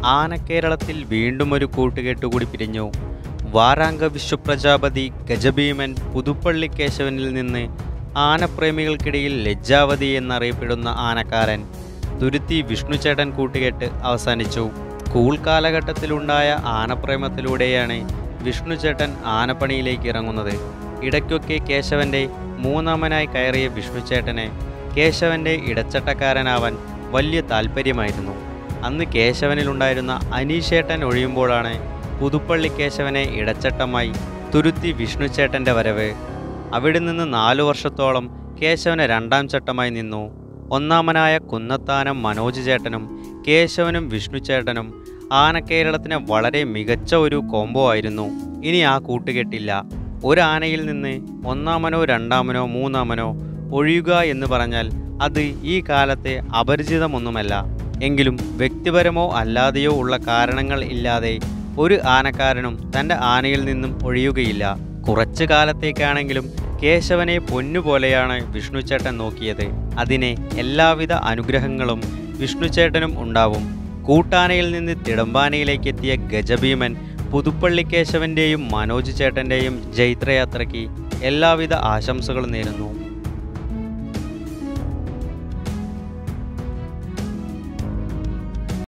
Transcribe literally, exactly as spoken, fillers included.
ആനക്കേരളത്തിൽ വീണ്ടും ഒരു കൂട്ടുകെട്ടുകൂടി പിരിഞ്ഞു. വാരാങ്ക വിശ്വപ്രജാപതി ഗജഭീമൻ പുതുപ്പള്ളി കേശവനിൽ നിന്ന് ആനപ്രേമികൾക്കിടയിൽ ലജ്ജാവതി എന്നറിയപ്പെടുന്ന ആനക്കാരൻ തുരുത്തി വിഷ്ണുചേട്ടൻ കൂട്ടുകെട്ട് അവസാനിച്ചു. സ്കൂൾ കാലഘട്ടത്തിലുണ്ടായ ആനപ്രേമത്തിലൂടെയാണ് വിഷ്ണുചേട്ടൻ ആനപ്പണിയിലേക്ക് ഇറങ്ങുന്നത്. ഇടയ്ക്കൊക്കെ കേശവൻ്റെ മൂന്നാമനായി കയറിയ വിഷ്ണുചേട്ടനെ കേശവൻ്റെ ഇടച്ചട്ടക്കാരനാവാൻ വലിയ താല്പര്യമായിരുന്നു. അന്ന് കേശവനിലുണ്ടായിരുന്ന അനീഷേട്ടൻ ഒഴിയുമ്പോഴാണ് പുതുപ്പള്ളി കേശവനെ ഇടച്ചട്ടമായി തുരുത്തി വിഷ്ണുചേട്ടൻ്റെ വരവ്. അവിടെ നിന്ന് നാലു വർഷത്തോളം കേശവന് രണ്ടാം ചട്ടമായി നിന്നു. ഒന്നാമനായ കുന്നത്താനം മനോജ് ചേട്ടനും കേശവനും വിഷ്ണുചേട്ടനും ആനക്കേരളത്തിന് വളരെ മികച്ച ഒരു കോംബോ ആയിരുന്നു. ഇനി ആ കൂട്ടുകെട്ടില്ല. ഒരാനയിൽ നിന്ന് ഒന്നാമനോ രണ്ടാമനോ മൂന്നാമനോ ഒഴിയുക എന്ന് പറഞ്ഞാൽ അത് ഈ കാലത്തെ അപരിചിതമൊന്നുമല്ല. എങ്കിലും വ്യക്തിപരമോ അല്ലാതെയോ ഉള്ള കാരണങ്ങൾ ഇല്ലാതെ ഒരു ആനക്കാരനും തൻ്റെ ആനയിൽ നിന്നും ഒഴിയുകയില്ല. കുറച്ചു കാലത്തേക്കാണെങ്കിലും കേശവനെ പൊന്നുപോലെയാണ് വിഷ്ണുചേട്ടൻ നോക്കിയത്. അതിനെ എല്ലാവിധ അനുഗ്രഹങ്ങളും വിഷ്ണുചേട്ടനും ഉണ്ടാവും. കൂട്ടാനയിൽ നിന്ന് തിടമ്പാനയിലേക്ക് എത്തിയ ഗജഭീമൻ പുതുപ്പള്ളി കേശവൻ്റെയും മനോജ് ചേട്ടൻ്റെയും ജൈത്രയാത്രയ്ക്ക് എല്ലാവിധ ആശംസകളും നേരുന്നു.